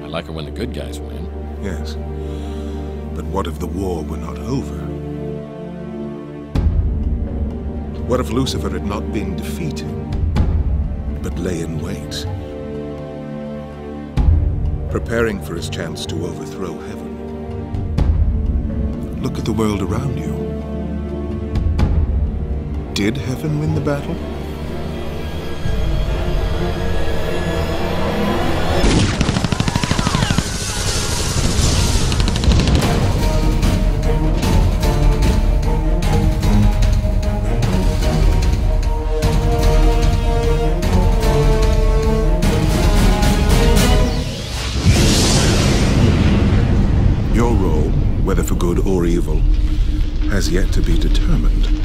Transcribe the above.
like it when the good guys win. Yes. But what if the war were not over? What if Lucifer had not been defeated, but lay in wait, preparing for his chance to overthrow heaven? Look at the world around you. Did heaven win the battle? Your role, whether for good or evil, has yet to be determined.